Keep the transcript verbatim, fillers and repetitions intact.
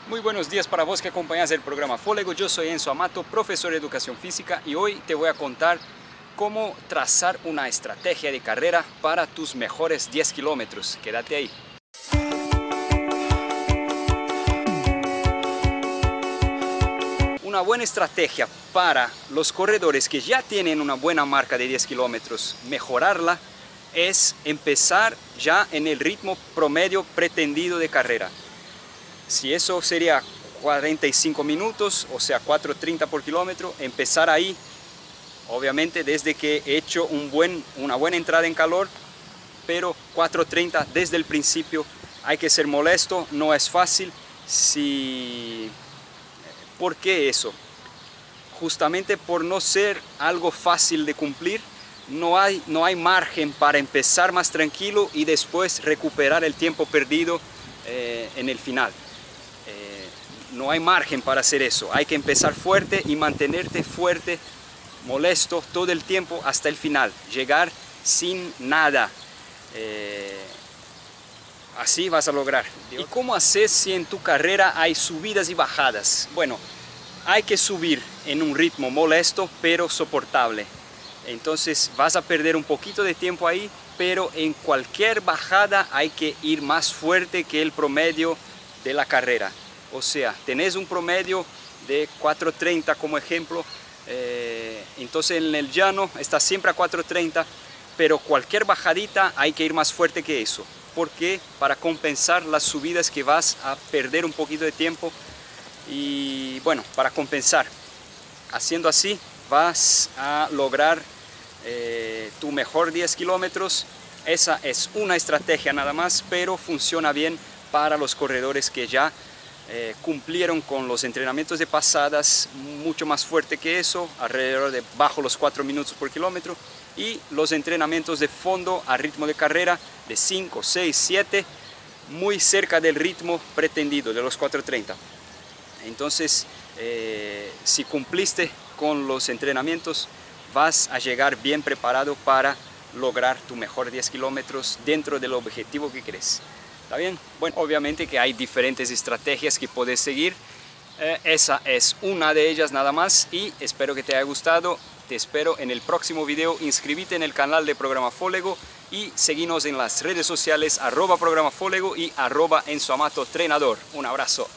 Muy buenos días para vos que acompañas el programa Fólego. Yo soy Enzo Amato, profesor de Educación Física, y hoy te voy a contar cómo trazar una estrategia de carrera para tus mejores diez kilómetros. Quédate ahí. Una buena estrategia para los corredores que ya tienen una buena marca de diez kilómetros, mejorarla, es empezar ya en el ritmo promedio pretendido de carrera. Si eso sería cuarenta y cinco minutos, o sea cuatro treinta por kilómetro, empezar ahí, obviamente desde que he hecho un buen, una buena entrada en calor, pero cuatro treinta desde el principio. Hay que ser molesto, no es fácil. Si... ¿Por qué eso? Justamente por no ser algo fácil de cumplir, no hay, no hay margen para empezar más tranquilo y después recuperar el tiempo perdido eh, en el final. Eh, no hay margen para hacer eso. Hay que empezar fuerte y mantenerte fuerte, molesto todo el tiempo hasta el final. Llegar sin nada. Eh, así vas a lograr. ¿Y cómo haces si en tu carrera hay subidas y bajadas? Bueno, hay que subir en un ritmo molesto pero soportable. Entonces vas a perder un poquito de tiempo ahí, pero en cualquier bajada hay que ir más fuerte que el promedio de la carrera. O sea, tenés un promedio de cuatro treinta como ejemplo, eh, entonces en el llano está siempre a cuatro treinta, pero cualquier bajadita hay que ir más fuerte que eso. ¿Por qué? Para compensar las subidas que vas a perder un poquito de tiempo. Y bueno, para compensar, haciendo así vas a lograr eh, tu mejor diez kilómetros. Esa es una estrategia nada más, pero funciona bien para los corredores que ya eh, cumplieron con los entrenamientos de pasadas mucho más fuerte que eso, alrededor de bajo los cuatro minutos por kilómetro, y los entrenamientos de fondo a ritmo de carrera de cinco, seis, siete, muy cerca del ritmo pretendido de los cuatro treinta. Entonces, eh, si cumpliste con los entrenamientos, vas a llegar bien preparado para lograr tu mejor diez kilómetros dentro del objetivo que querés. ¿Está bien? Bueno, obviamente que hay diferentes estrategias que puedes seguir. Eh, esa es una de ellas nada más, y espero que te haya gustado. Te espero en el próximo video. Inscríbete en el canal de Programa Fólego y seguinos en las redes sociales arroba Programa Fólego y arroba Enzo Amato Entrenador. Un abrazo.